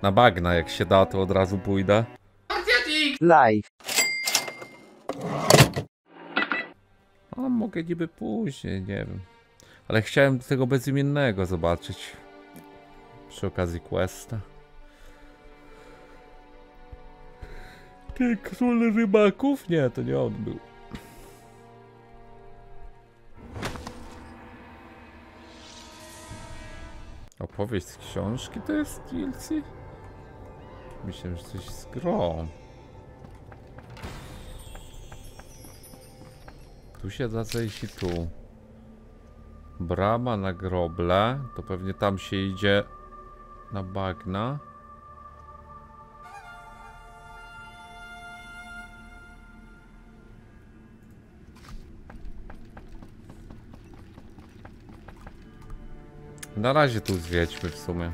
Na bagna, jak się da, to od razu pójdę. Live. A mogę niby później, nie wiem. Ale chciałem tego bezimiennego zobaczyć. Przy okazji questa. Ty, król rybaków? Nie, to nie on był. Opowieść z książki to jest DLC? Myślałem, że coś z grą. Tu się da zejść i tu. Brama na groble. To pewnie tam się idzie na bagna. Na razie tu zwiedźmy w sumie.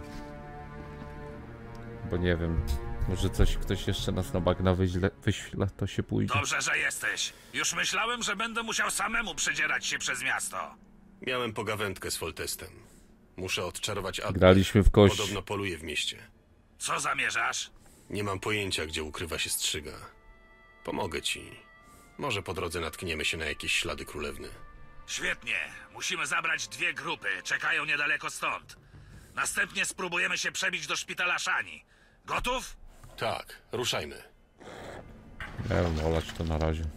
Bo nie wiem. Może ktoś jeszcze nas na bagna wyśle, to się pójdzie. Dobrze, że jesteś. Już myślałem, że będę musiał samemu przedzierać się przez miasto. Miałem pogawędkę z Foltestem. Muszę odczarować Adler. Graliśmy w kość. Podobno poluje w mieście. Co zamierzasz? Nie mam pojęcia, gdzie ukrywa się strzyga. Pomogę ci. Może po drodze natkniemy się na jakieś ślady królewny. Świetnie. Musimy zabrać 2 grupy. Czekają niedaleko stąd. Następnie spróbujemy się przebić do szpitala Szani. Gotów? Tak, ruszajmy. Nie wiem, olać to na razie.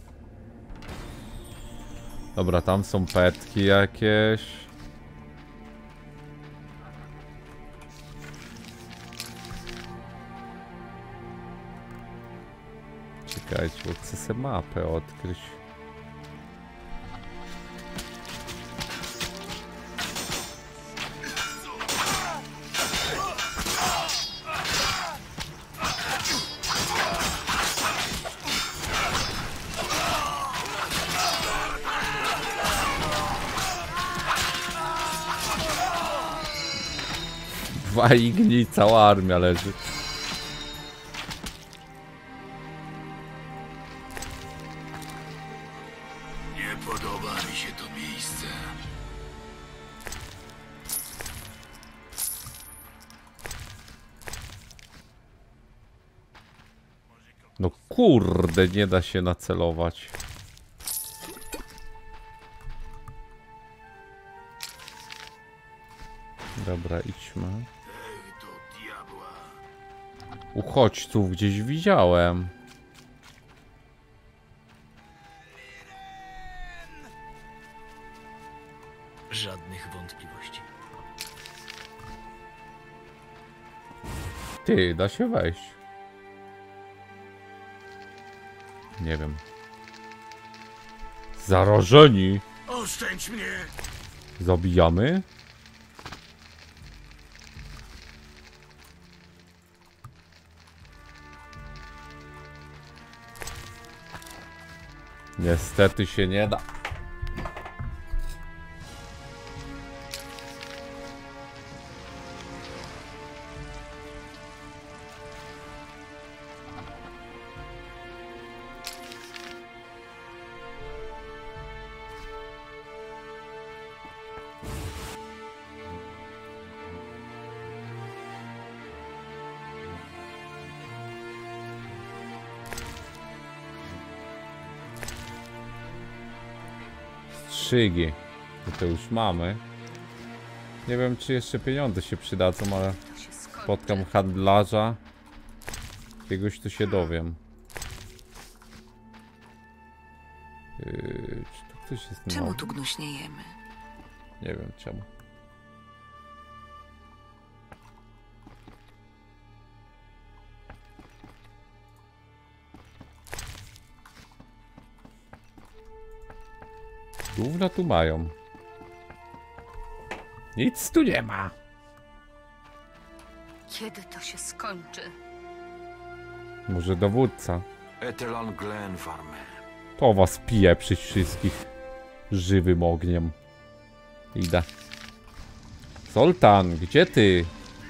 Dobra, tam są petki jakieś. Czekajcie, bo chcę sobie mapę odkryć. Dwa igni, cała armia leży. Nie podoba mi się to miejsce. No kurde, nie da się nacelować. Dobra, idźmy. Uchodźców gdzieś widziałem. Żadnych wątpliwości. Ty, da się wejść. Nie wiem. Zarażeni. Oszczędź mnie! Zabijamy? Niestety się nie da. Strzygi. To już mamy. Nie wiem, czy jeszcze pieniądze się przydadzą, ale spotkam handlarza. Jakiegoś tu się dowiem. Czy tu ktoś jest nowy? Czemu tu gnuśniejemy? Nie wiem czemu. Gówno tu mają. Nic tu nie ma. Kiedy to się skończy? Może dowódca. Etelon Glenfarm. To was pije przy wszystkich żywym ogniem. Idę. Zoltan, gdzie ty?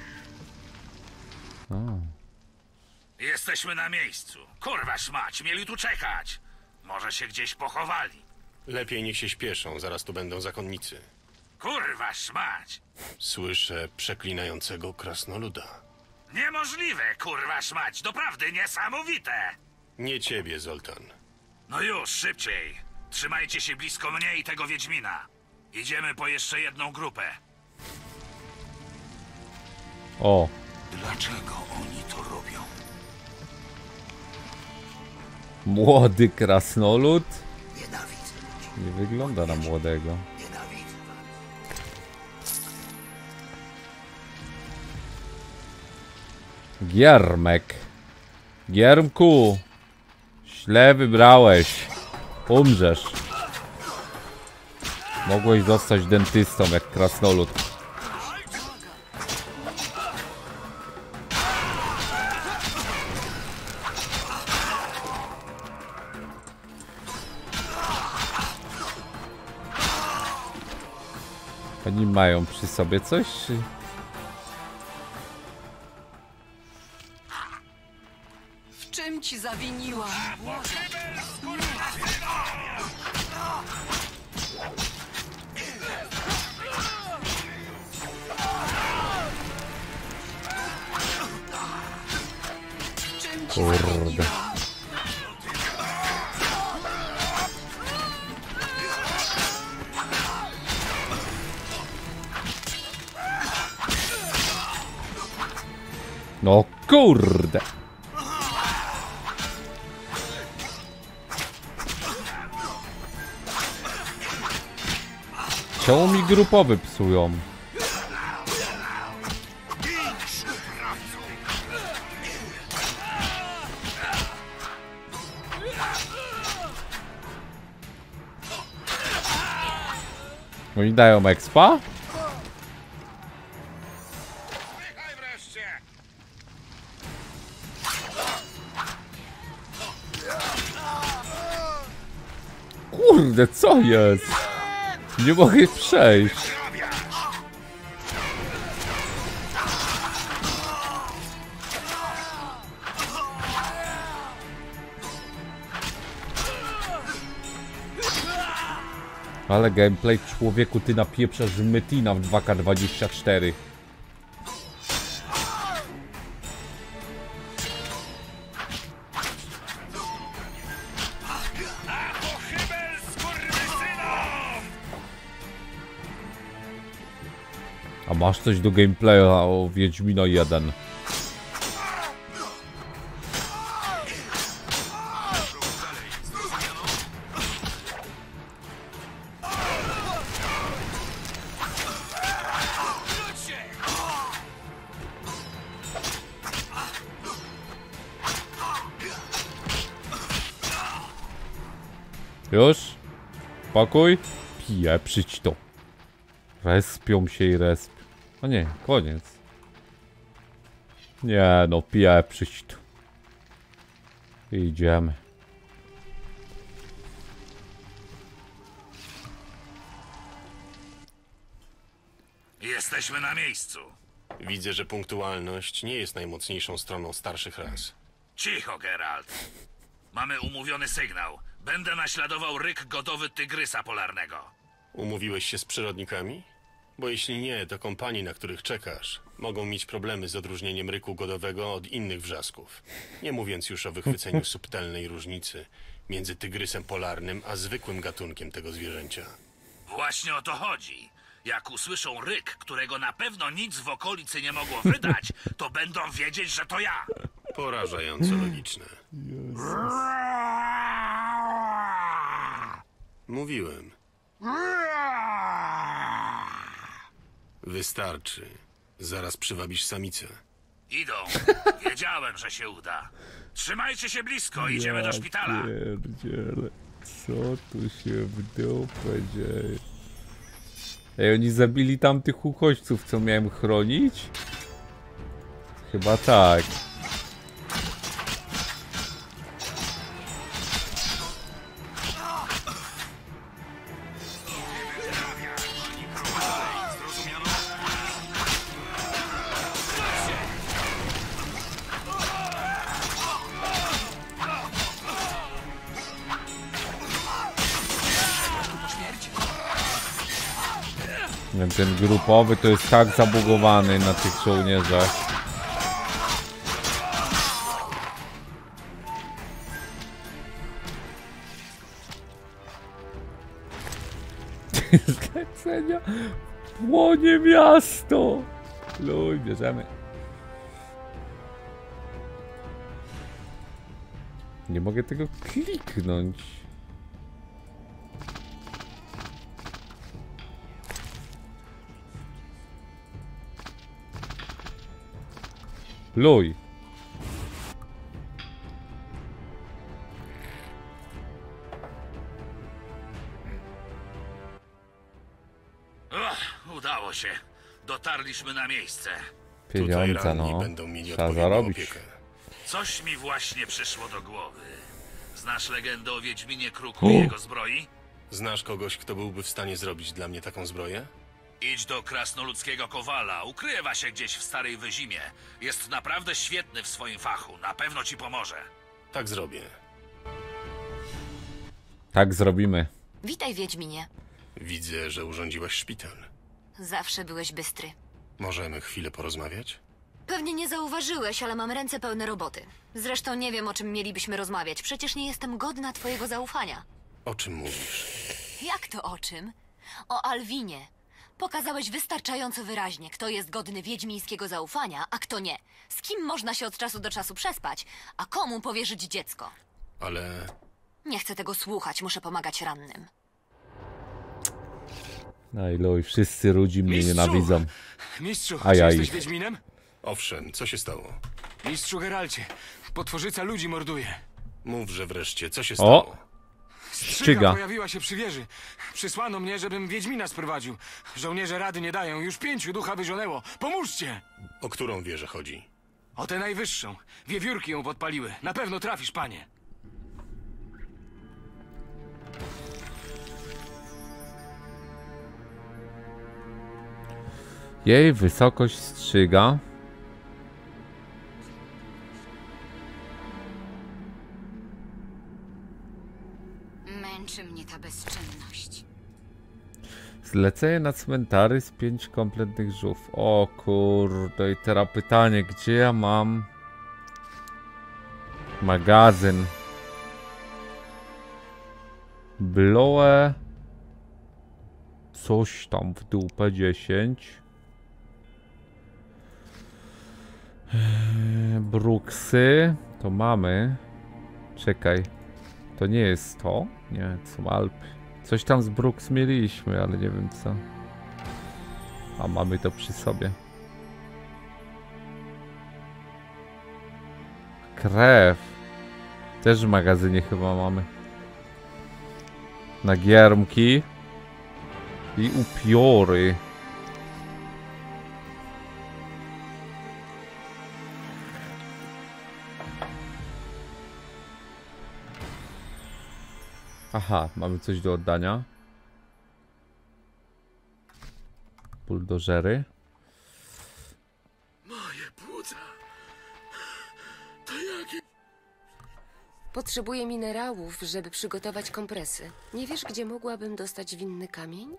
O. Jesteśmy na miejscu. Kurwa szmać, mieli tu czekać. Może się gdzieś pochowali. Lepiej niech się śpieszą, zaraz tu będą zakonnicy. Kurwa szmać! Słyszę przeklinającego krasnoluda. Niemożliwe, kurwa szmać. Doprawdy niesamowite. Nie ciebie, Zoltan. No już, szybciej. Trzymajcie się blisko mnie i tego Wiedźmina. Idziemy po jeszcze jedną grupę. O, Dlaczego oni to robią? młody krasnolud. Nienawidzę ludzi. Nie wygląda na młodego. Nienawidzę was. Giermek. Giermku. Źle wybrałeś. Umrzesz. Mogłeś zostać dentystą jak krasnolud. Oni mają przy sobie coś? Czy... W czym ci zawiniłam? W czym ci Kurde. zawiniłam? No kurde. Czemu mi grupowy psują? Oni dają expa? Kurde, co jest? Nie mogę przejść. Ale gameplay, człowieku, ty napieprzasz Metina w 2K24. A masz coś do gameplaya o Wiedźmino 1? Już? Pakuj? Pieprzyć to. Respią się i resp. O nie, koniec. Nie no, pieprzyć to. Idziemy. Jesteśmy na miejscu. Widzę, że punktualność nie jest najmocniejszą stroną starszych ras. Cicho, Geralt. Mamy umówiony sygnał. Będę naśladował ryk gotowy tygrysa polarnego. Umówiłeś się z przyrodnikami? Bo jeśli nie, to kompanii, na których czekasz, mogą mieć problemy z odróżnieniem ryku godowego od innych wrzasków. Nie mówiąc już o wychwyceniu subtelnej różnicy między tygrysem polarnym a zwykłym gatunkiem tego zwierzęcia. Właśnie o to chodzi. Jak usłyszą ryk, którego na pewno nic w okolicy nie mogło wydać, to będą wiedzieć, że to ja. Porażająco logiczne. Mówiłem. Wystarczy. Zaraz przywabisz samicę. Idą. Wiedziałem, że się uda. Trzymajcie się blisko, idziemy do szpitala. Pierdziele. Co tu się w dupę dzieje? Ej, oni zabili tamtych uchodźców, co miałem chronić? Chyba tak. Ten grupowy to jest tak zabugowany na tych żołnierzach. Zlecenia. Płonie miasto. Luj, bierzemy. Nie mogę tego kliknąć. Luj. Udało się. Dotarliśmy na miejsce. Tutaj Pieniądze, ranni no. będą mieli Trzeba odpowiednią zarobić. opiekę. Coś mi właśnie przyszło do głowy. Znasz legendę o Wiedźminie Kruku i jego zbroi? Znasz kogoś, kto byłby w stanie zrobić dla mnie taką zbroję? Idź do krasnoludzkiego kowala. Ukrywa się gdzieś w Starej Wyzimie. Jest naprawdę świetny w swoim fachu. Na pewno ci pomoże. Tak zrobię. Tak zrobimy. Witaj, Wiedźminie. Widzę, że urządziłaś szpital. Zawsze byłeś bystry. Możemy chwilę porozmawiać? Pewnie nie zauważyłeś, ale mam ręce pełne roboty. Zresztą nie wiem, o czym mielibyśmy rozmawiać. Przecież nie jestem godna twojego zaufania. O czym mówisz? Jak to o czym? O Alwinie. Pokazałeś wystarczająco wyraźnie, kto jest godny wiedźmińskiego zaufania, a kto nie. Z kim można się od czasu do czasu przespać, a komu powierzyć dziecko. Ale Nie chcę tego słuchać, muszę pomagać rannym. No i luj, wszyscy ludzi mnie Mistrzu! nienawidzą. Mistrzu, czy Ajaj. jesteś Wiedźminem? owszem, co się stało? Mistrzu Geralcie, potworzyca ludzi morduje. Mów, że wreszcie, co się O! stało? Strzyga. Pojawiła się przy wieży. Przysłano mnie, żebym Wiedźmina sprowadził. Żołnierze rady nie dają, już 5 ducha wyzionęło. Pomóżcie! O którą wieżę chodzi? O tę najwyższą. Wiewiórki ją podpaliły. Na pewno trafisz, panie. Jej wysokość strzyga. Męczy mnie ta bezczynność. Zlecenie na cmentary z 5 kompletnych żów. O kurde, i teraz pytanie, gdzie ja mam magazyn? Bloe coś tam w dupę 10. Bruksy to mamy. Czekaj, to nie jest to? Nie, to są Alpy. Coś tam z Brooks mieliśmy, ale nie wiem co. A mamy to przy sobie. Krew. Też w magazynie chyba mamy. Nagiermki. I upiory. Aha, mamy coś do oddania. Buldożery. Moje płuca. To jakie... Potrzebuję minerałów, żeby przygotować kompresy. Nie wiesz, gdzie mogłabym dostać winny kamień?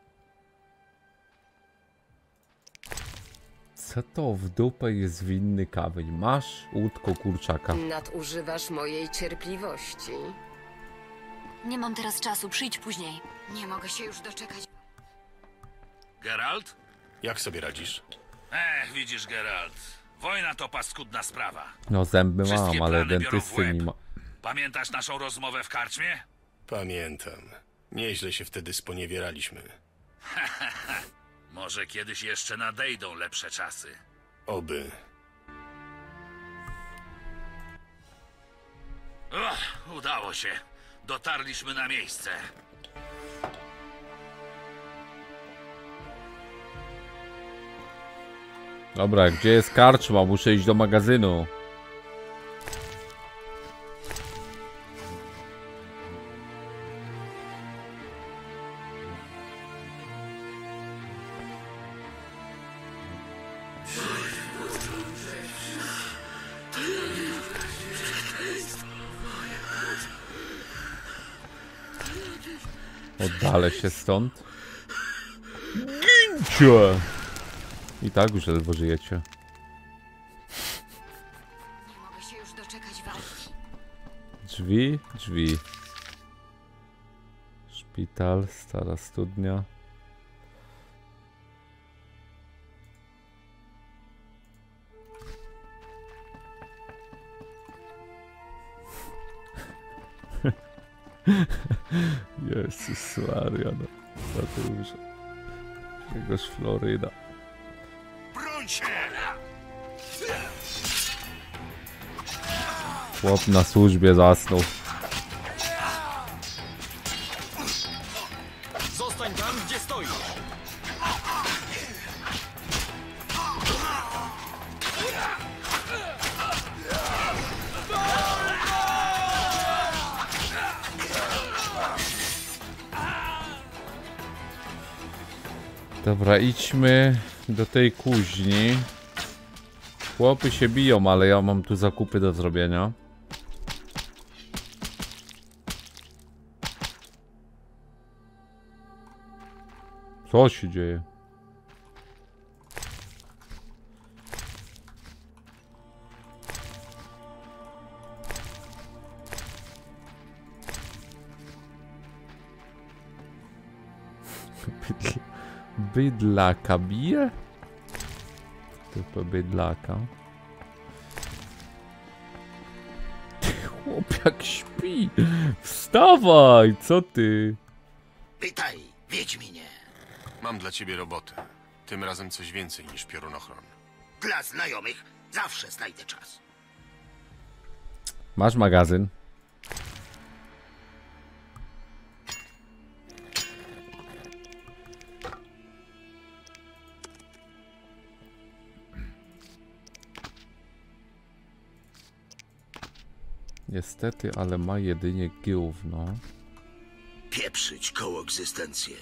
Co to w dupę jest winny kamień? Masz łódko kurczaka. Nadużywasz mojej cierpliwości. Nie mam teraz czasu, przyjdź później. Nie mogę się już doczekać. Geralt? Jak sobie radzisz? Widzisz, Geralt. Wojna to paskudna sprawa. No zęby Wszystkie mam, ale plany biorą w dentysty łeb. nie ma. Pamiętasz naszą rozmowę w karczmie? Pamiętam. Nieźle się wtedy sponiewieraliśmy. Może kiedyś jeszcze nadejdą lepsze czasy. Oby. Udało się. Dotarliśmy na miejsce. Dobra, gdzie jest karczma? Muszę iść do magazynu. Oddalę się stąd. Gincie! I tak już ledwo żyjecie. Nie mogę się już doczekać walki. Drzwi, drzwi. Szpital, stara studnia. Jezus Maria, no. Co to już? Jakiegoś Floryda. Broń się! Chłop na służbie zasnął. Zostań tam, gdzie stoisz. Dobra, idźmy do tej kuźni. Chłopy się biją, ale ja mam tu zakupy do zrobienia. Co się dzieje? Bydlaka bije? Typu bydlaka. Chłop jak śpi. Wstawaj, co ty? Witaj, Wiedźminie. Mam dla ciebie robotę. Tym razem coś więcej niż piorunochron. Dla znajomych zawsze znajdę czas. Masz magazyn. Niestety, ale ma jedynie gówno. Pieprzyć koegzystencję.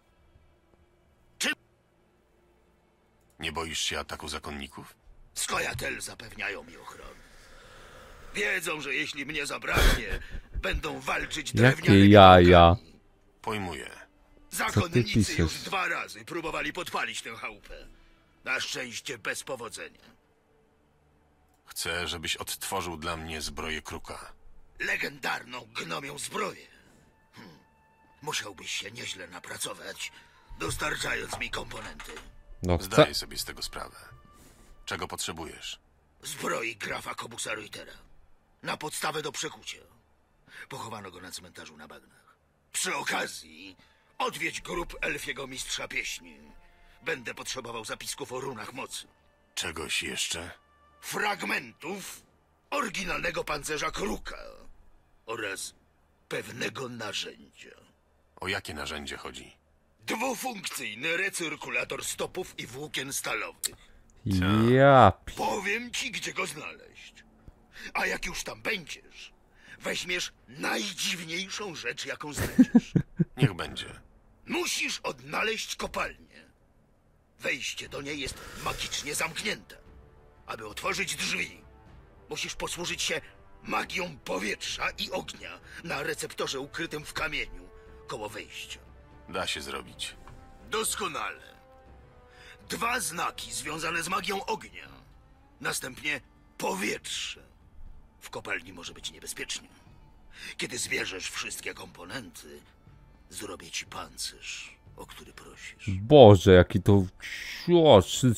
Nie boisz się ataku zakonników? Skojatel zapewniają mi ochronę. Wiedzą, że jeśli mnie zabraknie, będą walczyć drewnianymi Jakie jaja? łukami. Pojmuję. Zakonnicy piszesz? już 2 razy próbowali podpalić tę chałupę. Na szczęście bez powodzenia. Chcę, żebyś odtworzył dla mnie zbroję kruka. Legendarną gnomią zbroję. Musiałbyś się nieźle napracować, dostarczając mi komponenty. No chcę. Zdaję sobie z tego sprawę. Czego potrzebujesz? Zbroi grafa Kobusa Reutera. Na podstawę do przekucia. Pochowano go na cmentarzu na bagnach. Przy okazji odwiedź grup elfiego mistrza pieśni. Będę potrzebował zapisków o runach mocy. Czegoś jeszcze? Fragmentów oryginalnego pancerza kruka oraz pewnego narzędzia. O jakie narzędzie chodzi? Dwufunkcyjny recyrkulator stopów i włókien stalowych. Ja Powiem ci, gdzie go znaleźć. A jak już tam będziesz, weźmiesz najdziwniejszą rzecz, jaką znajdziesz. Niech będzie. Musisz odnaleźć kopalnię. Wejście do niej jest magicznie zamknięte. Aby otworzyć drzwi, musisz posłużyć się magią powietrza i ognia na receptorze ukrytym w kamieniu koło wejścia. Da się zrobić. Doskonale. 2 znaki związane z magią ognia. Następnie powietrze. W kopalni może być niebezpiecznie. Kiedy zbierzesz wszystkie komponenty, zrobię ci pancerz, o który prosisz. Boże, jaki to... O,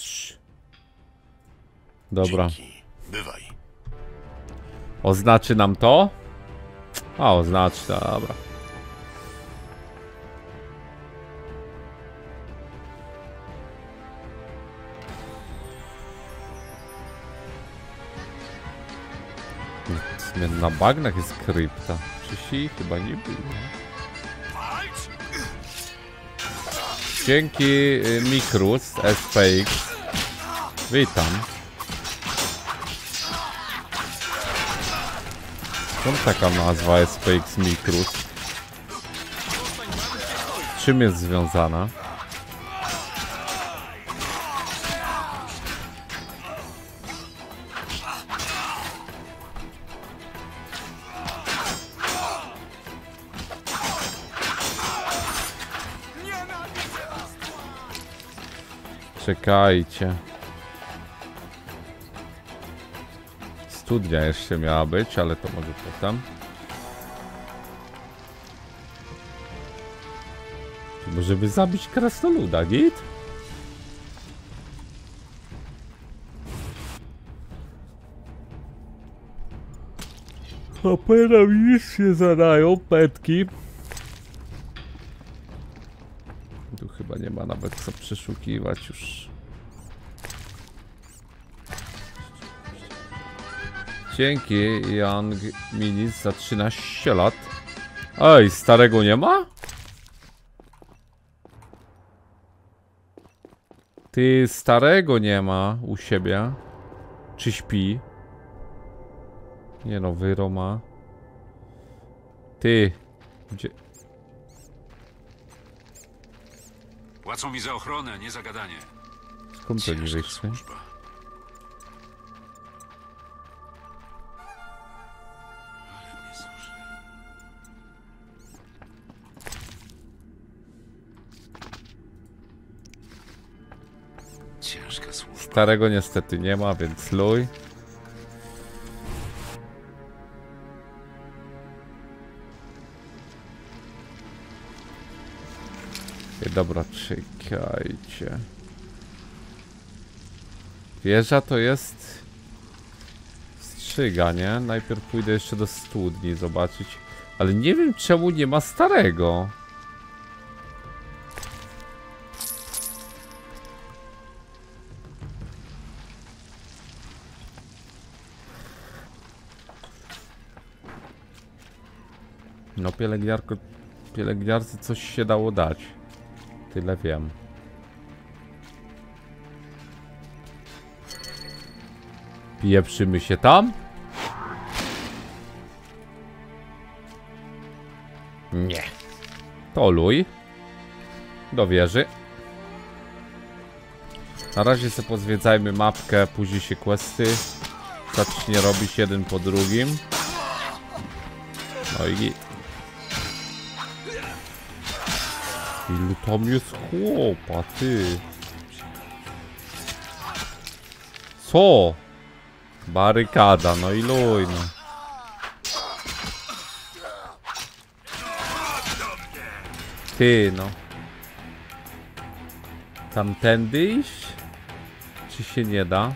dobra. Dzięki. Bywaj. Oznaczy nam to? A, oznaczy, dobra. Na bagnach jest krypta. Czysi chyba nie było. Dzięki Mikrus SPX. Witam. Skąd taka nazwa SPX Mikrus? Czym jest związana? Czekajcie. Studnia jeszcze miała być, ale to może potem. Żeby zabić krasnoluda, git? Opera mi nic się zadają, petki. Tu chyba nie ma nawet co przeszukiwać już. Dzięki Young Minis za 13 lat. Ej, starego nie ma? Ty, starego nie ma u siebie. Czy śpi? Nie no, Wyro ma. Ty. Gdzie? Płacą mi za ochronę, nie za gadanie. Skąd to nie wyszły? Ciężka służba. Starego niestety nie ma, więc luj. Dobra, czekajcie. Wieża to jest strzyga, nie? Najpierw pójdę jeszcze do studni zobaczyć. Ale nie wiem czemu nie ma starego. No pielęgniarce coś się dało dać. Tyle wiem. Pieprzymy się tam? Nie. To luj. Do wieży. Na razie sobie pozwiedzajmy mapkę, później się questy zacznie robić jeden po drugim. No i git. Ilu tam jest chłopa, ty? Co? Barykada, no i luj, no. Ty, no. Tamtędy iść? Czy się nie da?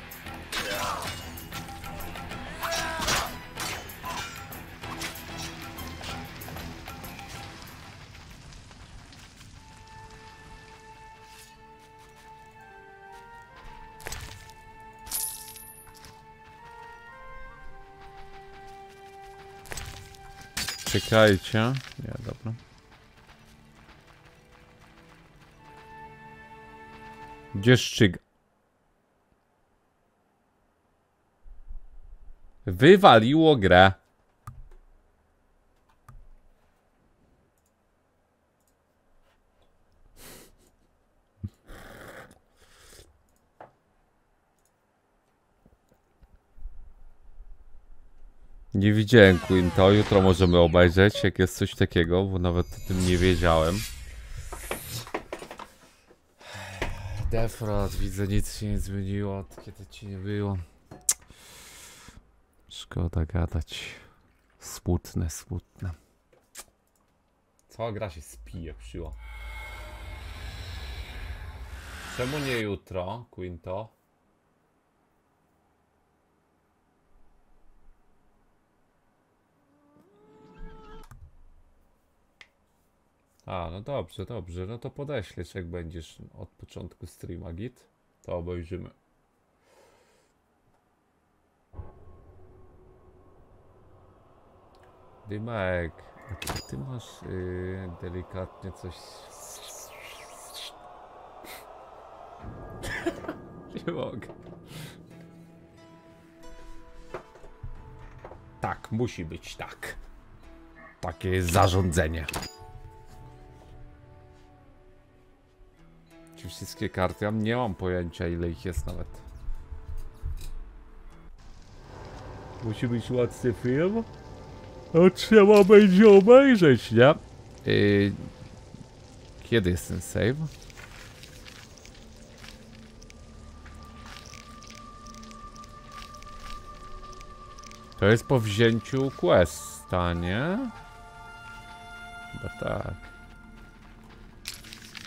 Czekajcie. Nie, dobra. Gdzie szczyg? Wywaliło grę. Nie widziałem Queen, to jutro możemy obejrzeć, jak jest coś takiego, bo nawet o tym nie wiedziałem. Defrod, widzę, nic się nie zmieniło, od kiedy ci nie było. Szkoda gadać. Smutne, smutne. Cała gra się spieprzyła. Czemu nie jutro, Quinto? A, no dobrze, dobrze. No to podeślesz, jak będziesz od początku streama, git. To obejrzymy. Dymek, ty masz delikatnie coś... Nie mogę. Tak, musi być tak. Takie jest zarządzenie. Czy wszystkie karty? Ja nie mam pojęcia, ile ich jest nawet. Musi być łatwy film? No trzeba będzie obejrzeć, nie? Kiedy jest ten save? To jest po wzięciu questa, nie? Chyba tak.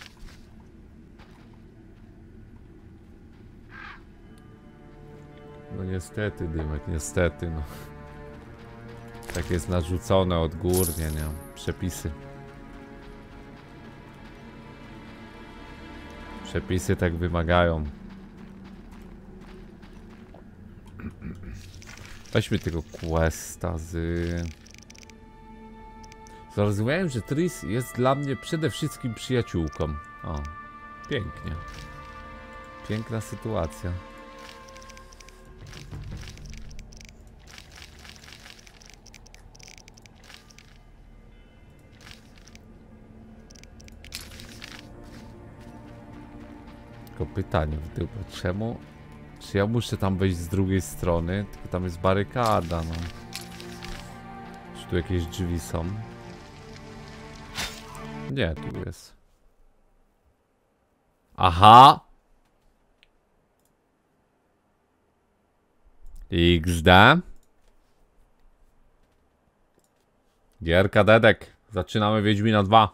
No niestety, Dymek, niestety, no. Tak jest narzucone odgórnie, nie? Przepisy. Przepisy tak wymagają. Weźmy tego questa z... Zrozumiałem, że Tris jest dla mnie przede wszystkim przyjaciółką. O, pięknie. Piękna sytuacja. Tylko pytanie w tył, czemu? Czy ja muszę tam wejść z drugiej strony? Tylko tam jest barykada, no. Czy tu jakieś drzwi są? Nie, tu jest. Aha! XD. Gierka Dedek. Zaczynamy Wiedźmina 2.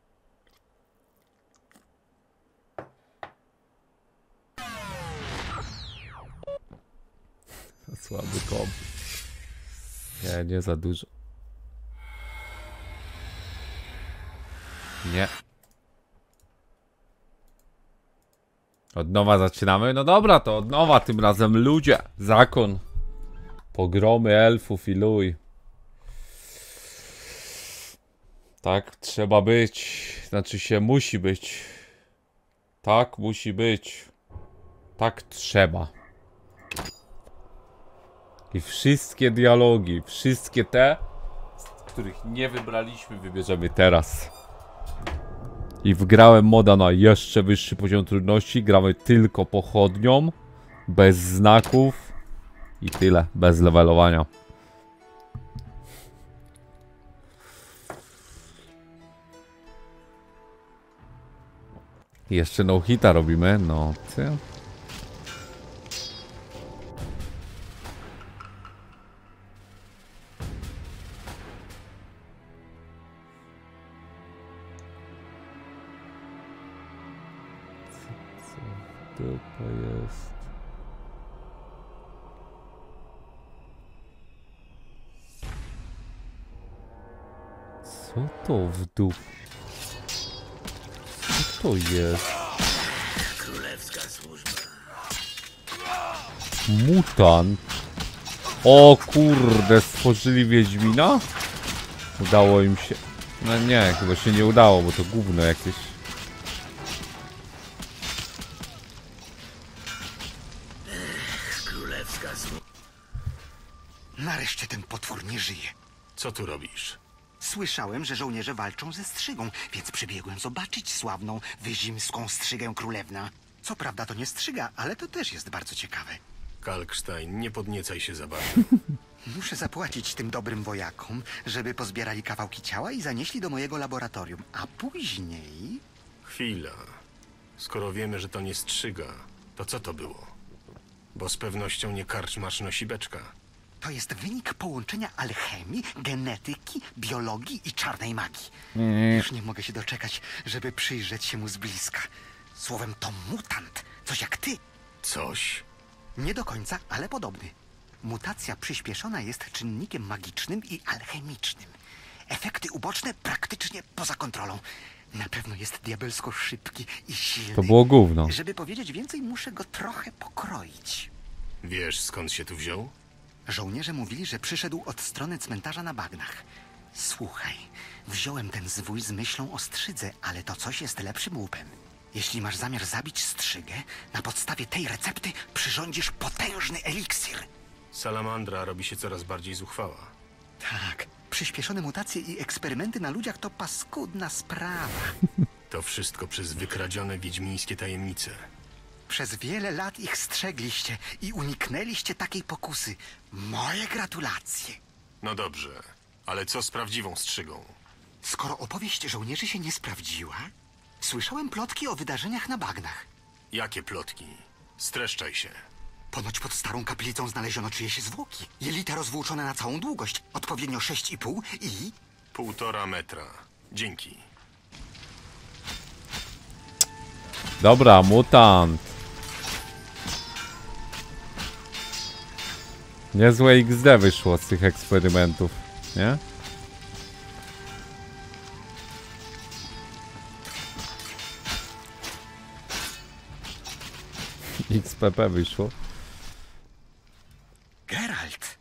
Słaby komp. Nie za dużo. Nie. Od nowa zaczynamy? No dobra, to od nowa tym razem ludzie. Zakon. Pogromy elfów i luj. Tak trzeba być. Znaczy się musi być. Tak musi być. Tak trzeba. I wszystkie dialogi, wszystkie te, z których nie wybraliśmy, wybierzemy teraz. I wgrałem moda na jeszcze wyższy poziom trudności. Gramy tylko pochodnią, bez znaków i tyle, bez levelowania. Jeszcze no hita robimy, no ty. To jest. Co to w dół? Co to jest? Królewska służba. Mutant. O kurde, stworzyli Wiedźmina? Udało im się. No nie, chyba się nie udało, bo to gówno jakieś. Nareszcie ten potwór nie żyje. Co tu robisz? Słyszałem, że żołnierze walczą ze strzygą, więc przybiegłem zobaczyć sławną wyzimską strzygę królewna. Co prawda to nie strzyga, ale to też jest bardzo ciekawe. Kalkstein, nie podniecaj się za bardzo. Muszę zapłacić tym dobrym wojakom, żeby pozbierali kawałki ciała i zanieśli do mojego laboratorium, a później... Chwila. Skoro wiemy, że to nie strzyga, to co to było? Bo z pewnością nie karczmasz nosibeczka. To jest wynik połączenia alchemii, genetyki, biologii i czarnej magii. Już nie mogę się doczekać, żeby przyjrzeć się mu z bliska. Słowem, to mutant. Coś jak ty. Coś? Nie do końca, ale podobny. Mutacja przyspieszona jest czynnikiem magicznym i alchemicznym. Efekty uboczne praktycznie poza kontrolą. Na pewno jest diabelsko szybki i silny. To było gówno. Żeby powiedzieć więcej, muszę go trochę pokroić. Wiesz, skąd się tu wziął? Żołnierze mówili, że przyszedł od strony cmentarza na bagnach. Słuchaj, wziąłem ten zwój z myślą o strzydze, ale to coś jest lepszym łupem. Jeśli masz zamiar zabić strzygę, na podstawie tej recepty przyrządzisz potężny eliksir. Salamandra robi się coraz bardziej zuchwała. Tak, przyspieszone mutacje i eksperymenty na ludziach to paskudna sprawa. To wszystko przez wykradzione wiedźmińskie tajemnice. Przez wiele lat ich strzegliście i uniknęliście takiej pokusy. Moje gratulacje. No dobrze, ale co z prawdziwą strzygą? Skoro opowieść żołnierzy się nie sprawdziła, słyszałem plotki o wydarzeniach na bagnach. Jakie plotki? Streszczaj się. Ponoć pod starą kaplicą znaleziono czyjeś zwłoki. Jelita rozwłóczone na całą długość, odpowiednio 6,5 i... 1,5 metra. Dzięki. Dobra, mutant. Niezłe XD wyszło z tych eksperymentów, nie? XPP wyszło. Geralt!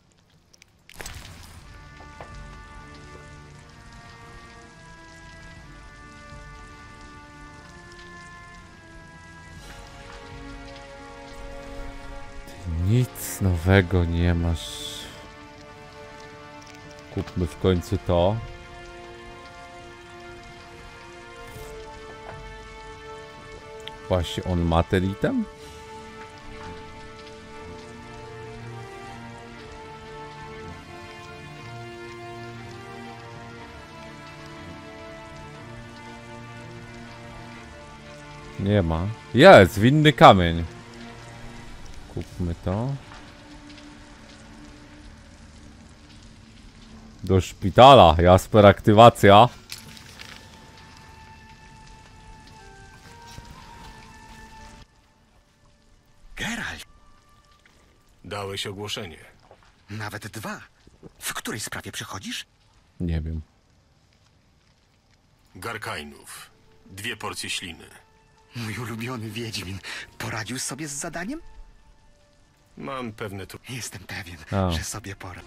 Nic nowego nie masz. Kupmy w końcu to. Właśnie on ma ten item? Nie ma. Jest, winny kamień. Kupmy to. Do szpitala. Jasper, aktywacja. Geralt! Dałeś ogłoszenie. Nawet 2. W której sprawie przychodzisz? Nie wiem. Garkainów. 2 porcje śliny. Mój ulubiony Wiedźmin poradził sobie z zadaniem? Mam pewne Jestem pewien, A. że sobie poradzi.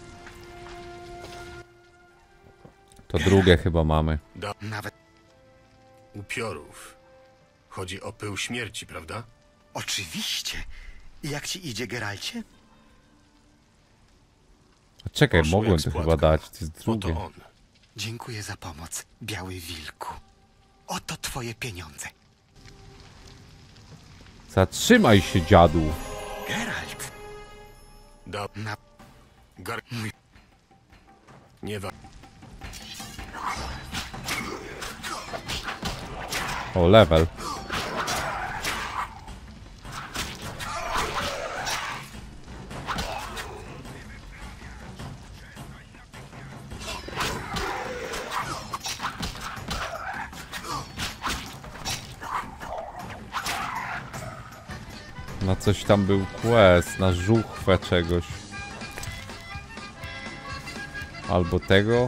To drugie chyba mamy. Nawet upiorów. Chodzi o pył śmierci, prawda? oczywiście. I jak ci idzie, Geralcie? A czekaj, Poszło mogłem jak to z chyba płatka. dać. To jest drugie. Oto on. Dziękuję za pomoc, Biały Wilku. Oto twoje pieniądze. Zatrzymaj się, dziadu. Geralt! Da... Na... Mój... Nie wa... O, level. Na coś tam był quest, na żuchwę czegoś. Albo tego.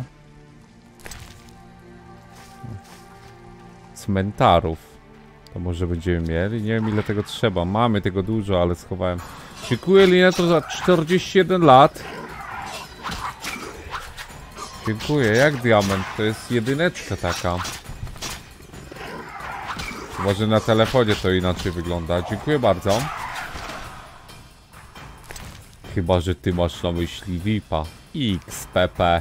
Cmentarów. To może będziemy mieli. Nie wiem ile tego trzeba. Mamy tego dużo, ale schowałem. Dziękuję Lineto za 41 lat. Dziękuję. Jak diament? To jest jedyneczka taka. Chyba, że na telefonie to inaczej wygląda. Dziękuję bardzo. Chyba, że ty masz na myśli VIP-a. XPP.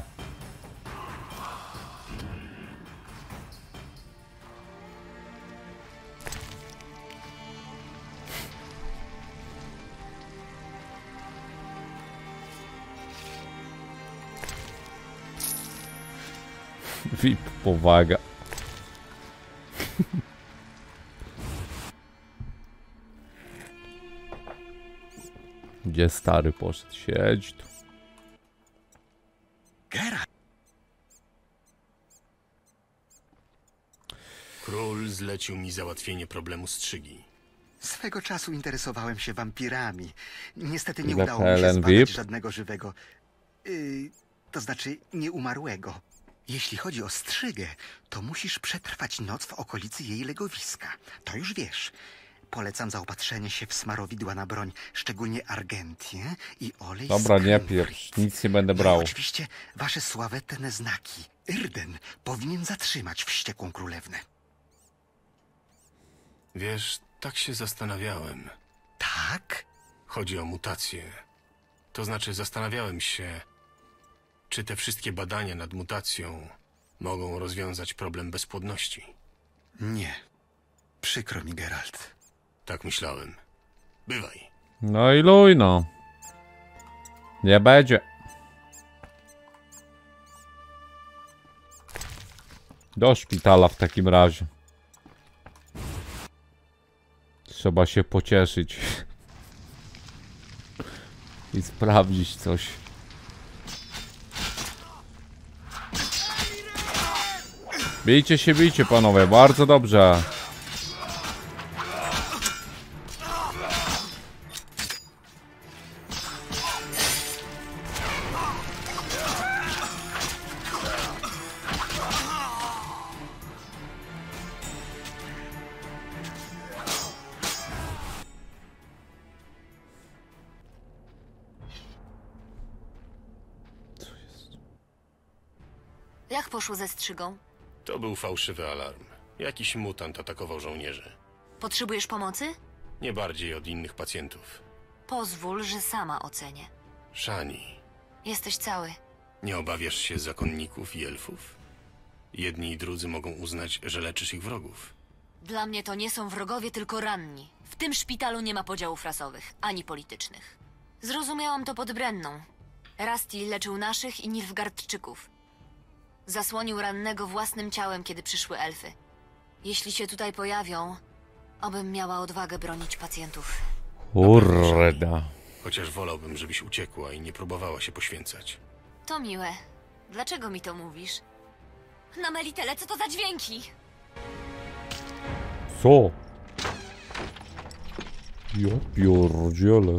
VIP, powaga. Gdzie stary poszedł? Siedź tu. Geralt! Król zlecił mi załatwienie problemu strzygi. Swego czasu interesowałem się wampirami. Niestety nie Ile udało mi się PLN zbadać VIP? żadnego żywego. To znaczy nieumarłego. Jeśli chodzi o strzygę, to musisz przetrwać noc w okolicy jej legowiska. To już wiesz. Polecam zaopatrzenie się w smarowidła na broń, szczególnie argentię i olej Dobra, z nie Krimfrit. pieprz. Nic nie będę No brał. i oczywiście wasze sławetne znaki. Irden powinien zatrzymać wściekłą królewnę. Wiesz, tak się zastanawiałem. Tak? Chodzi o mutację. To znaczy zastanawiałem się, czy te wszystkie badania nad mutacją mogą rozwiązać problem bezpłodności. Nie. Przykro mi, Geralt. Tak myślałem. Bywaj. No i luj no. Nie będzie. Do szpitala w takim razie. Trzeba się pocieszyć. I sprawdzić coś. Bijcie panowie, bardzo dobrze. Jak poszło ze strzygą? To był fałszywy alarm. Jakiś mutant atakował żołnierzy. Potrzebujesz pomocy? Nie bardziej od innych pacjentów. Pozwól, że sama ocenię. Shani, Jesteś cały. nie obawiasz się zakonników i elfów? Jedni i drudzy mogą uznać, że leczysz ich wrogów. Dla mnie to nie są wrogowie, tylko ranni. W tym szpitalu nie ma podziałów rasowych, ani politycznych. Zrozumiałam to pod Brenną. Rasti leczył naszych i Nilfgaardczyków. Zasłonił rannego własnym ciałem, kiedy przyszły elfy. Jeśli się tutaj pojawią, obym miała odwagę bronić pacjentów. Kurde. Chociaż wolałbym, żebyś uciekła i nie próbowała się poświęcać. To miłe. Dlaczego mi to mówisz? Na Melitele, co to za dźwięki? Co? Ja pierdzielę.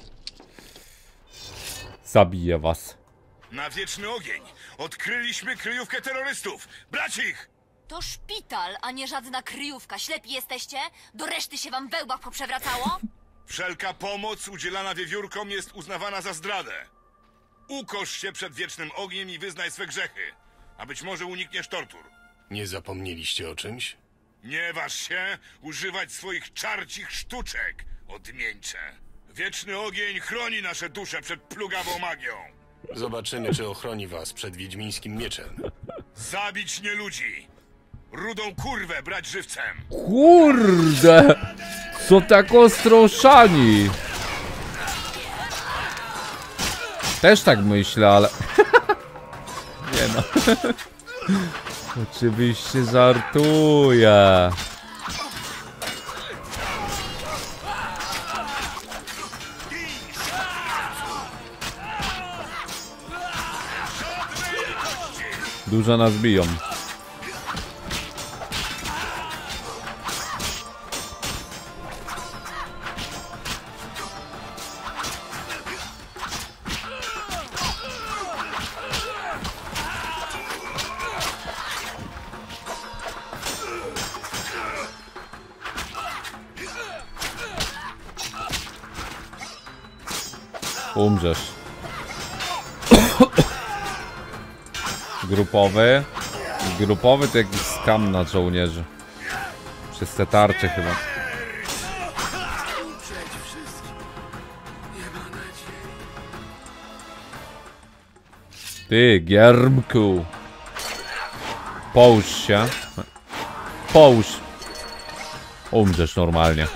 Zabiję was. Na wieczny ogień! Odkryliśmy kryjówkę terrorystów! Brać ich! To szpital, a nie żadna kryjówka. Ślepi jesteście? Do reszty się wam we łbach poprzewracało? Wszelka pomoc udzielana wiewiórkom jest uznawana za zdradę. Ukosz się przed wiecznym ogniem i wyznaj swe grzechy, a być może unikniesz tortur. Nie zapomnieliście o czymś? Nie waż się używać swoich czarcich sztuczek, odmieńcze. Wieczny ogień chroni nasze dusze przed plugawą magią. Zobaczymy, czy ochroni was przed wiedźmińskim mieczem. Zabić nie ludzi. Rudą kurwę brać żywcem. Kurde! Co tak ostro Shani? Też tak myślę, ale... Nie no. Oczywiście żartuję. Dużo nas biją. Umrzesz. Grupowy. Grupowy to jakiś skam na żołnierzy. Przez te tarcze chyba. Ty, Giermku. Połóż się. Połóż. Umrzesz normalnie.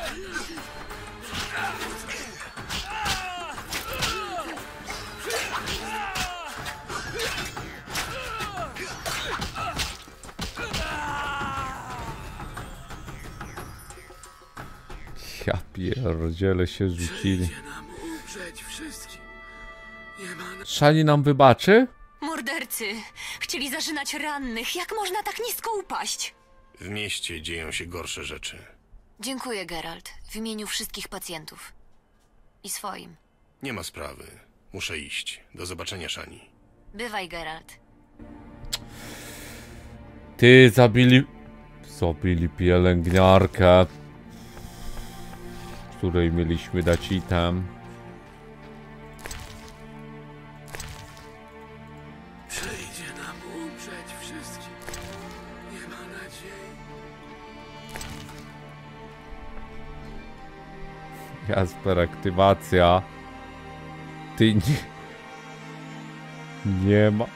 Ja pierdziele się rzucili. Shani nam wybaczy? Mordercy! Chcieli zarzynać rannych. Jak można tak nisko upaść? W mieście dzieją się gorsze rzeczy. Dziękuję, Geralt. W imieniu wszystkich pacjentów. I swoim. Nie ma sprawy. Muszę iść. Do zobaczenia, Shani. Bywaj, Geralt. Ty, zabili pielęgniarkę, której mieliśmy dać item. Przyjdzie nam umrzeć wszystkim. Nie ma nadziei. Jasper, aktywacja. Ty nie ma.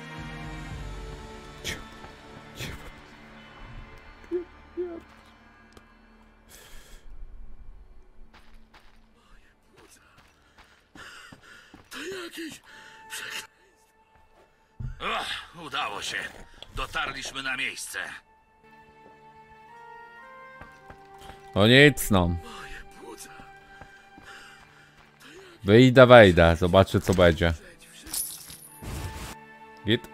Udało się. Dotarliśmy na miejsce. No nic no. Wejdę. Zobaczę co będzie. Git.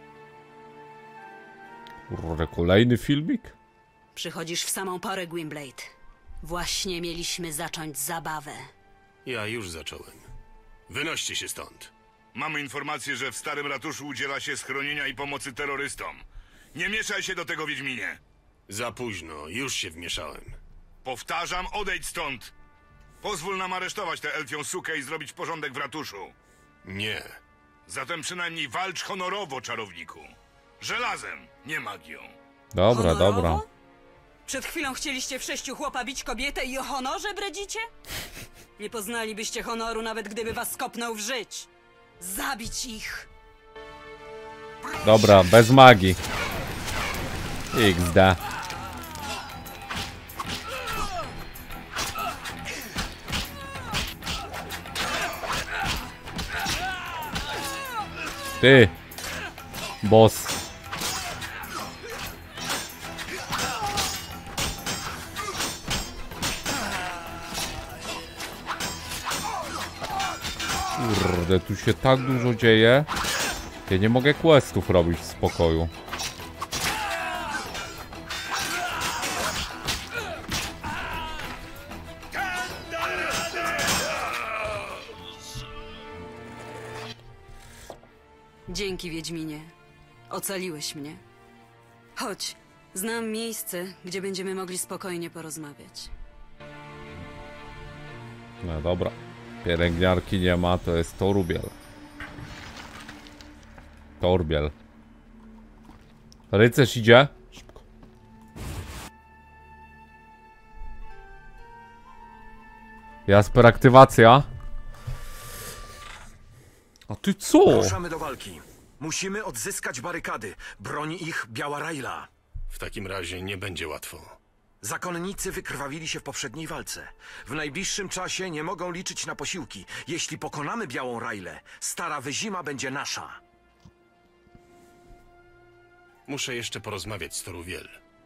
Kurde, kolejny filmik? Przychodzisz w samą porę, Gwynblade. Właśnie mieliśmy zacząć zabawę. Ja już zacząłem. Wynoście się stąd. Mamy informację, że w Starym Ratuszu udziela się schronienia i pomocy terrorystom. Nie mieszaj się do tego, Wiedźminie. Za późno. Już się wmieszałem. Powtarzam, odejdź stąd. Pozwól nam aresztować tę elfią sukę i zrobić porządek w ratuszu. Nie. Zatem przynajmniej walcz honorowo, czarowniku. Żelazem, nie magią. Dobra, Honorowo? dobra. Przed chwilą chcieliście w 6 chłopa bić kobietę i o honorze bredzicie? Nie poznalibyście honoru, nawet gdyby was kopnął w żyć. Zabić ich! Dobra, bez magii. XD. Ty. Boss. Kurde, tu się tak dużo dzieje. Ja nie mogę questów robić w spokoju. Dzięki, Wiedźminie. Ocaliłeś mnie. Chodź, znam miejsce, gdzie będziemy mogli spokojnie porozmawiać. No dobra. Pielęgniarki nie ma, to jest Torbiel. Torbiel. Rycerz idzie? Szybko. Jasper, aktywacja. A ty co? Ruszamy do walki. Musimy odzyskać barykady. Broni ich biała Rajla. W takim razie nie będzie łatwo. Zakonnicy wykrwawili się w poprzedniej walce. W najbliższym czasie nie mogą liczyć na posiłki. Jeśli pokonamy białą Rajlę, stara Wyzima będzie nasza. Muszę jeszcze porozmawiać z Toruwiel.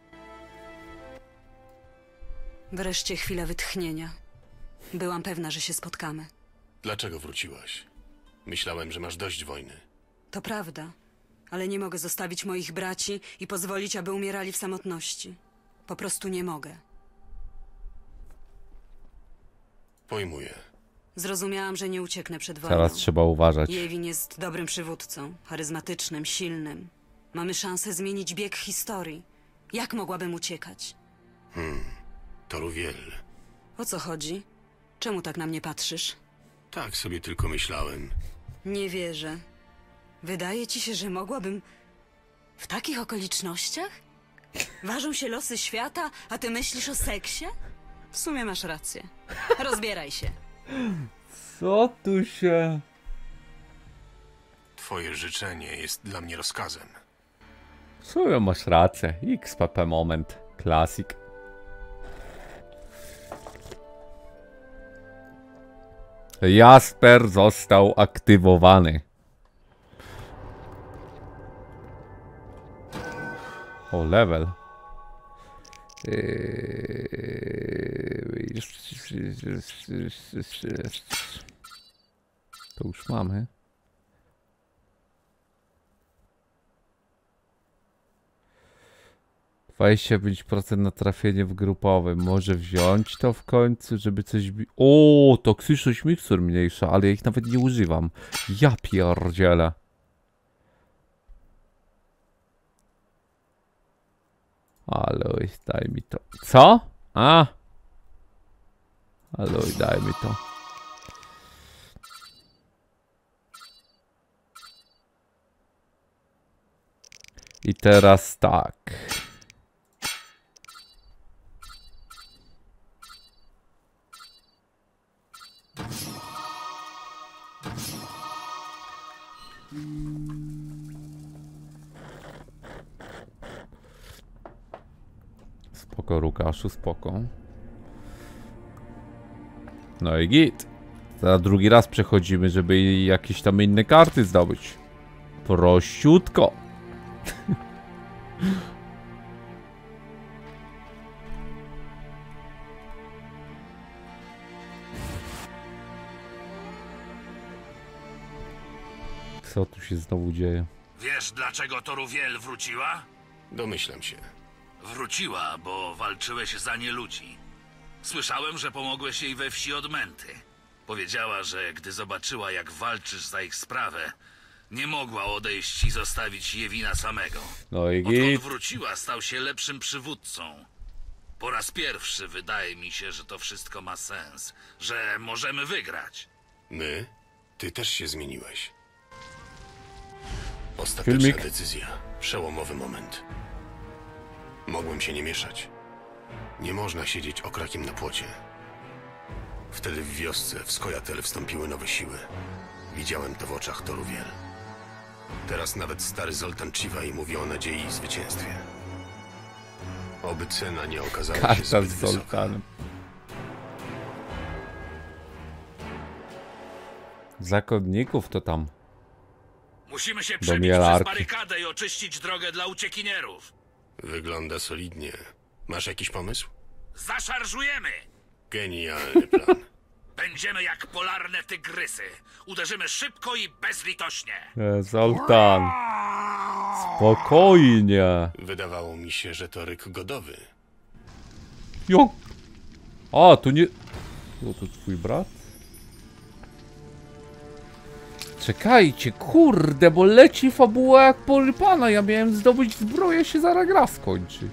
Wreszcie chwila wytchnienia. Byłam pewna, że się spotkamy. Dlaczego wróciłaś? Myślałem, że masz dość wojny. To prawda, ale nie mogę zostawić moich braci i pozwolić, aby umierali w samotności. Po prostu nie mogę. Pojmuję. Zrozumiałam, że nie ucieknę przed wojną. Teraz trzeba uważać. Jewin jest dobrym przywódcą, charyzmatycznym, silnym. Mamy szansę zmienić bieg historii. Jak mogłabym uciekać? Toruwiel. O co chodzi? Czemu tak na mnie patrzysz? Tak sobie tylko myślałem. Nie wierzę. Wydaje ci się, że mogłabym... W takich okolicznościach? Ważą się losy świata, a ty myślisz o seksie? W sumie masz rację. Rozbieraj się. Co tu się... Twoje życzenie jest dla mnie rozkazem. W sumie masz rację. XPP moment. Klasik. Jasper został aktywowany. O, level. To już mamy. Wejście 5% na trafienie w grupowym. Może wziąć to w końcu, żeby coś... O, toksyczność mikstur mniejsza, ale ja ich nawet nie używam. Ja pierdzielę. Aloy, daj mi to. Co? A? Aloy, daj mi to. I teraz tak. Spoko, Łukaszu, spoko. No i git. Teraz drugi raz przechodzimy, żeby jakieś tam inne karty zdobyć. Prościutko. Co tu się znowu dzieje? Wiesz, dlaczego Toruwiel wróciła? Domyślam się. Wróciła, bo walczyłeś za nie ludzi. Słyszałem, że pomogłeś jej we wsi od Męty. Powiedziała, że gdy zobaczyła, jak walczysz za ich sprawę, nie mogła odejść i zostawić Jewina samego. No i Odkąd git. wróciła, stał się lepszym przywódcą. Po raz pierwszy wydaje mi się, że to wszystko ma sens, że możemy wygrać. My? Ty też się zmieniłeś. Ostateczna Filmik. decyzja. Przełomowy moment. Mogłem się nie mieszać. Nie można siedzieć okrakiem na płocie. Wtedy w wiosce w Skojatel wstąpiły nowe siły. Widziałem to w oczach Toruwiel. Teraz nawet stary Zoltan Chivaj mówi o nadziei i zwycięstwie. Oby cena nie okazała się Karta zbyt z wysoka. Zoltanem. Zakonników to tam. Musimy się Do przebić przez mielarki. barykadę i oczyścić drogę dla uciekinierów. Wygląda solidnie. Masz jakiś pomysł? Zaszarżujemy! Genialny plan. Będziemy jak polarne tygrysy. Uderzymy szybko i bezlitośnie. Zoltan. Spokojnie. Wydawało mi się, że to ryk godowy. Jo. A, tu nie... O, to twój brat? Czekajcie, kurde, bo leci fabuła jak porypana. Ja miałem zdobyć zbroję, się zaraz gra skończy.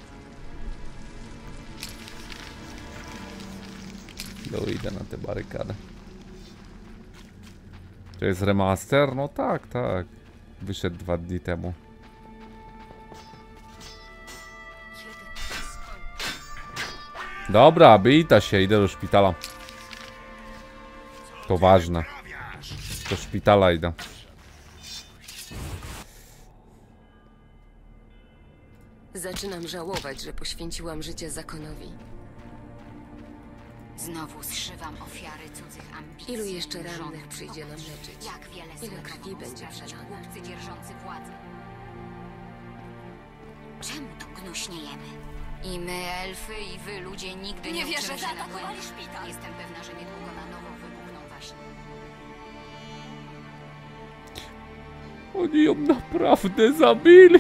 No idę na tę barykadę. To jest remaster? No tak, tak. Wyszedł 2 dni temu. Dobra, bita się, idę do szpitala. To ważne. Do szpitala idę. Zaczynam żałować, że poświęciłam życie zakonowi. Znowu zszywam ofiary cudzych ambicji. Ilu jeszcze i rannych rządów przyjdzie nam pokoju. leczyć? Jak wiele Ile złego krwi mogą będzie sprawić przelane? głupcy dzierżący władzę. Czemu tu gnuśniejemy? I my, elfy, i wy, ludzie, nigdy Nie nie wierzę, uczymy się na zaatakowali błędach. szpital. Jestem pewna, że niedługo na nowo wybuchną waśnie. Oni ją naprawdę zabili.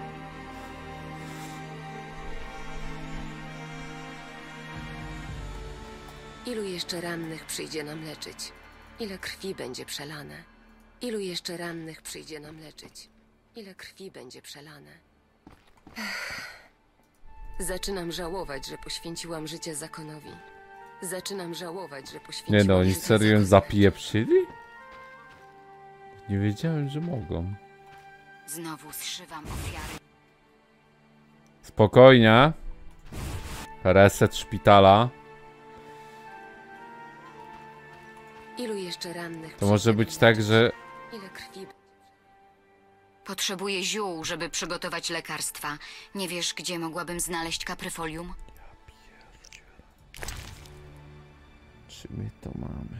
Ilu jeszcze rannych przyjdzie nam leczyć? Ile krwi będzie przelane? Ilu jeszcze rannych przyjdzie nam leczyć? Ile krwi będzie przelane? Zaczynam żałować, że poświęciłam życie zakonowi. Zaczynam żałować, że poświęciłam Nie no, oni życie serio ją zakonowi. zapieprzyli? Nie wiedziałem, że mogą. Znowu zszywam ofiary. Spokojnie. Reset szpitala. Ilu jeszcze rannych To może przyjdzie być nam tak, leczyć? że... Ile krwi... Potrzebuję ziół, żeby przygotować lekarstwa. Nie wiesz, gdzie mogłabym znaleźć kapryfolium? Czy my to mamy?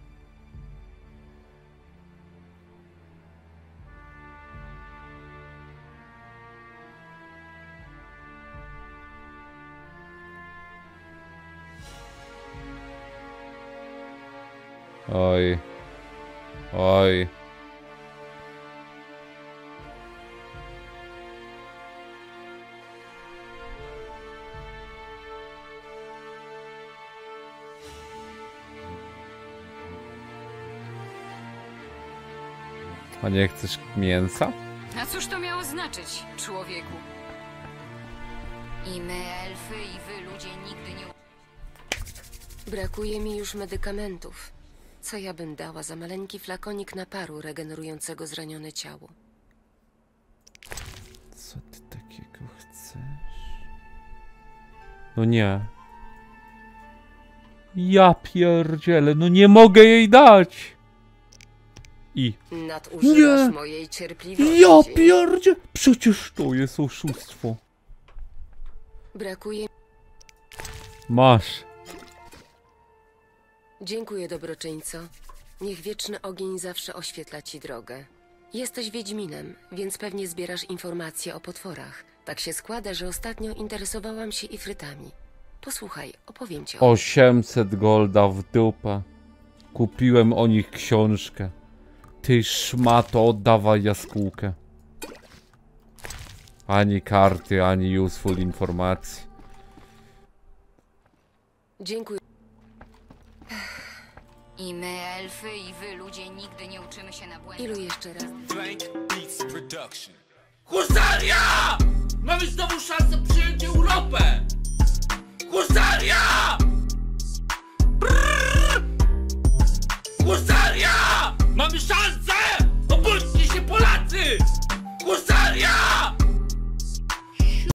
Oj. Oj. A nie chcesz mięsa? A cóż to miało znaczyć, człowieku? I my, elfy, i wy, ludzie, nigdy nie... Brakuje mi już medykamentów. Co ja bym dała za maleńki flakonik naparu regenerującego zranione ciało? Co ty takiego chcesz? No nie. Ja pierdzielę, no nie mogę jej dać! I... Nadużywasz Nie! mojej cierpliwości. Ja pierdzie! Przecież to jest oszustwo. Brakuje... Masz. Dziękuję, dobroczyńco. Niech wieczny ogień zawsze oświetla ci drogę. Jesteś wiedźminem, więc pewnie zbierasz informacje o potworach. Tak się składa, że ostatnio interesowałam się ifrytami. Posłuchaj, opowiem ci o... 800 golda w dupę. Kupiłem o nich książkę. Ty szmato, oddawaj jaskółkę. Ani karty, ani useful informacji. Dziękuję. I my, elfy, i wy, ludzie, nigdy nie uczymy się na błędach. Ilu jeszcze raz? Husaria! Mamy znowu szansę przyjąć Europę! Husaria!